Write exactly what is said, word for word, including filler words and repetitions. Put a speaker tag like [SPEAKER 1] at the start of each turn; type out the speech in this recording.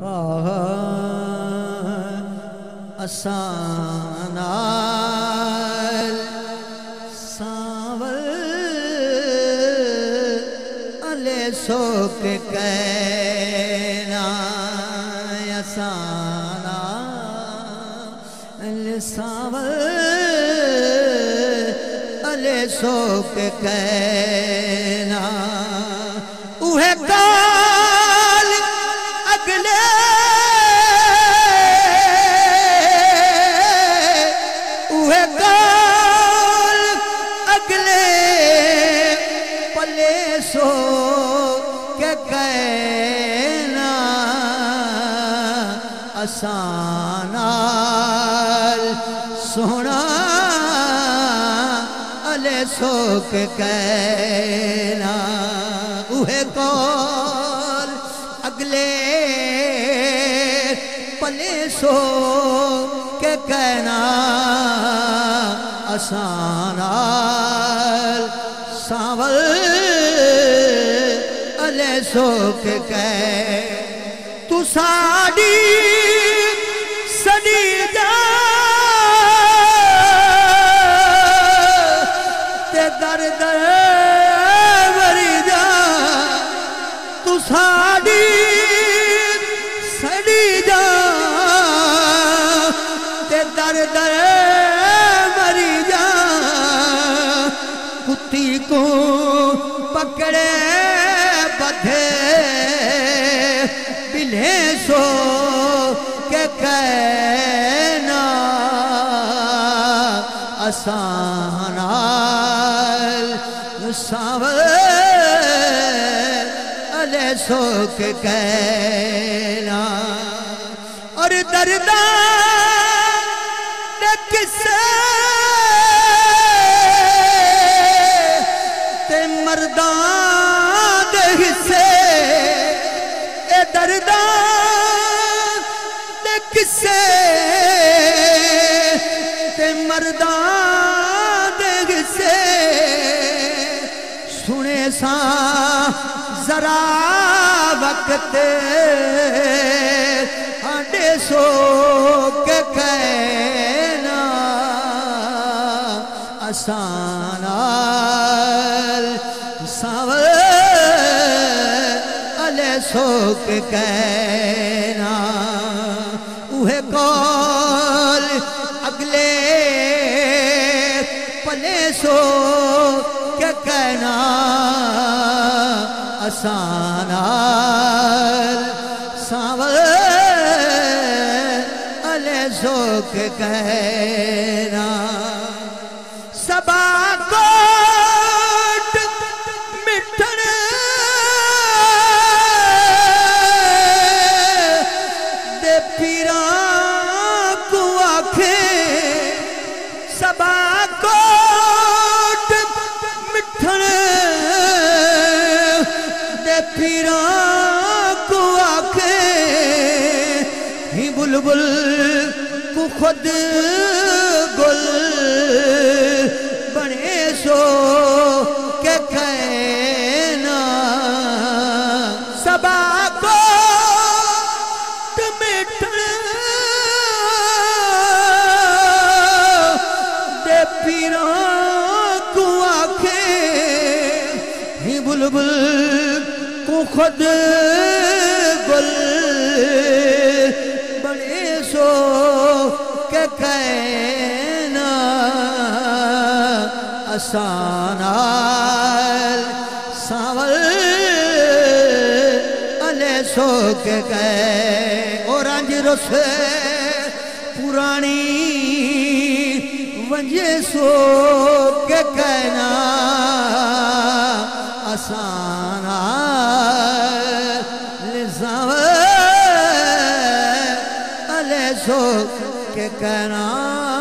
[SPEAKER 1] असानाल सांवल अले सोक कहना असाना अले सांवल अले सोक कहना उहे काल अगले उहे काल अगले पले सो के कहना असानाल सोना अले सोक कहना उहे कौल अगले पले सो के कहना असानाल सांवल अले सोक कह तू साड़ी सड़ी जा ते दर दर मरी जा तू साड़ी सड़ी जा ते दर दर मरी जा कुत्ती को पकड़े बधे बिले सो के कहना असानाल सांवल अले सोक कहना और दर्दा ने किसे ते मर्दा दे हिस्से ए दर्दा ने किसे ते मर्दा दे हिस्से सुने सा जरा वक्त आडे सो के कहना असानाल सांवल अले सोक कहना उहे कौल अगले पले सो के कहना असानाल सांवल अले सोक कहना सबा कोट मिठन दे पीरा को आखे सबा कोट मिठन दे पीरा को आखे ही बुलबुल को खुद गुल बने सो के कहना सबा को मिठन दे पीरा को आखे ही बुलबुल को खुद गुल बने सो के कहना असानाल सांवल अले सोक कह और अंज रुसे पुरानी वंजे सो के कहना असानाल सांवल अले सोक के कहना